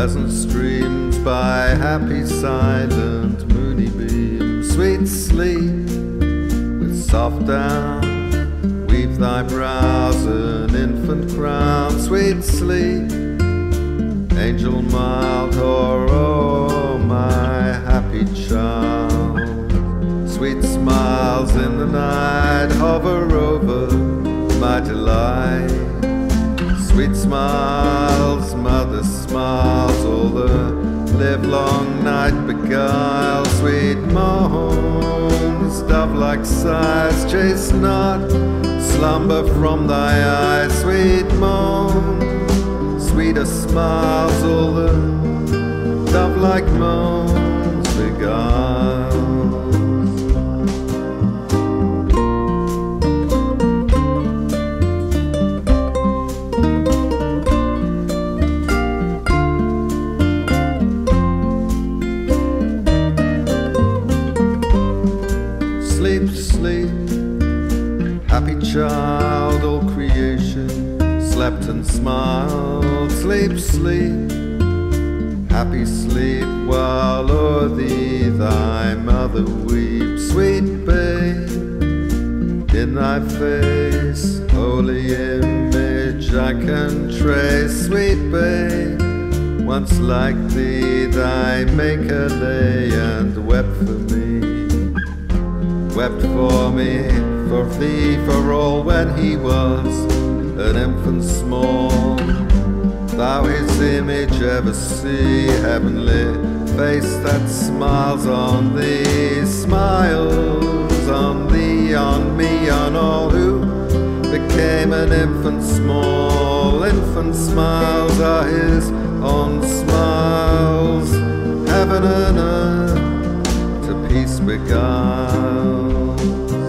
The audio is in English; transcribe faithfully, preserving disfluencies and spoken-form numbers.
pleasant streams by happy silent moony beams. Sweet sleep with soft down, weave thy brows an infant crown. Sweet sleep, angel mild, oh, oh my happy child. Sweet smiles in the night hover over my delight. Sweet smiles, mother smiles, all the livelong night beguile. Sweet moans, dovelike sighs, chase not slumber from thy eyes. Sweet moans, sweeter smiles, all the dovelike moans beguile. Sleep, sleep, happy child, all creation slept and smiled. Sleep, sleep, happy sleep, while o'er thee thy mother weeps. Sweet babe, in thy face, holy image I can trace. Sweet babe, once like thee thy maker lay and wept for me. Wept for me, for thee, for all, when he was an infant small. Thou his image ever see, heavenly face that smiles on thee, smiles on thee, on me, on all who became an infant small. Infant smiles are his own smiles, heaven and earth to peace beguiles.